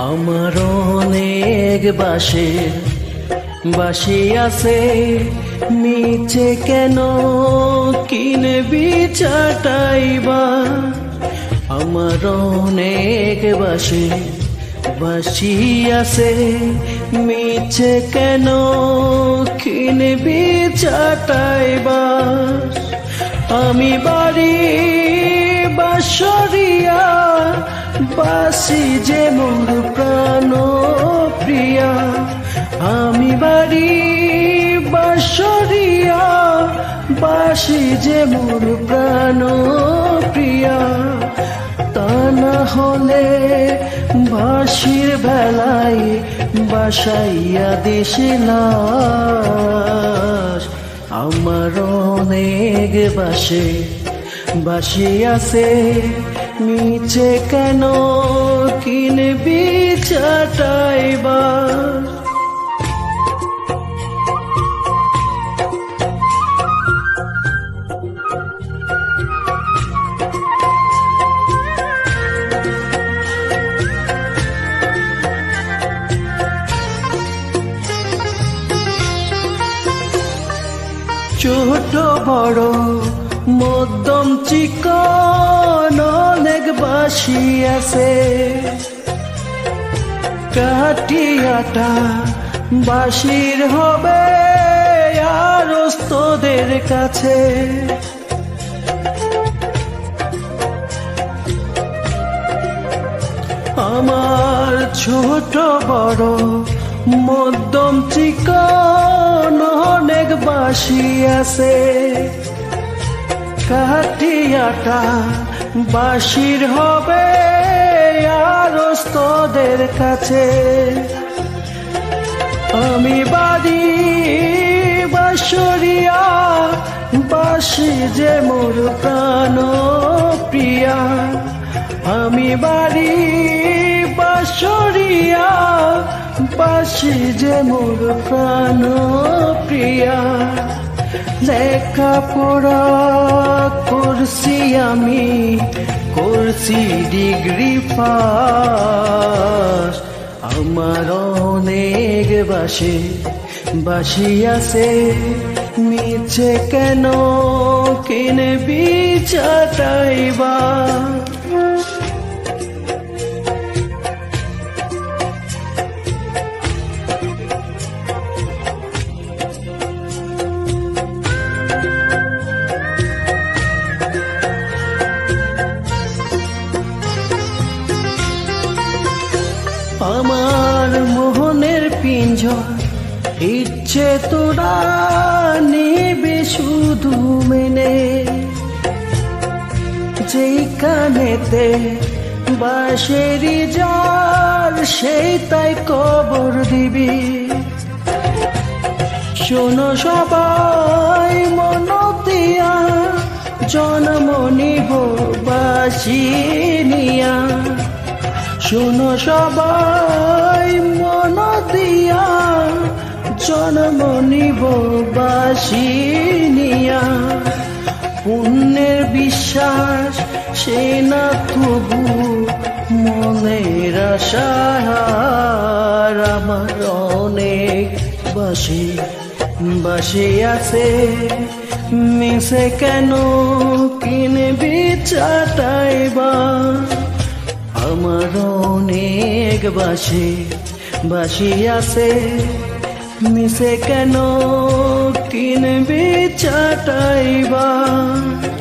আমার অনেক বাসি আছে, নিচে কেন কিনবি চাটাইবা। আমার অনেক বাসি আছে, নিচে কেন কিনবি চাটাইবা। আমি বাড়ি বাঁশরিয়া, বাসি যে মোর প্রাণ প্রিয়া। আমি বাড়ি বাঁশরিয়া, বাসি যে মোর প্রাণ প্রিয়া। তা না হলে বাঁশির বেলায় বাসাইয়া দিছিলাস। আমার অনেক বাসি আছে, নিচে কেন কিনবি চাটাইবা। ছোট বড় মধ্যম চিকন অনেক বাসি আছে, কাটিয়াটা বাসির হবে আর তোদের কাছে। আমার ছোট বড় মধ্যম চিকন অনেক বাসি আছে, কাটিয়াটা বাসির হবে আর তোদের কাছে। আমি বাড়ি বাঁশরিয়া, বাসি যে মোর প্রাণ প্রিয়া। আমি বাড়ি বাঁশরিয়া, বাসি যে মোর প্রাণ প্রিয়া। লেখাপড়া করছি আমি, করছি ডিগ্রি পাস। আমার অনেক বাসি আছে, নিচে কেন কিনবি চাটাইবা। আমার মোহনের পিঞ্জর ইচ্ছে তোরা নিবি শুধু মেনে, যেই কানেতে বাঁশেরি জাল সেই তাই কবর দিবি। শোনো সবাই মন দিয়া, জন্ম নিব বাঁশি নিয়া। শোনো সবাই মন দিয়া, জন্ম নিব বাঁশি নিয়া। পুণ্যের বিশ্বাস সে না তবু মনের আশা। আমার অনেক বাসি আছে, মিশে কেন কিনবি চাটাইবা। আমার অনেক বাসি আছে, মিশে কেন কিনবি চাটাইবা।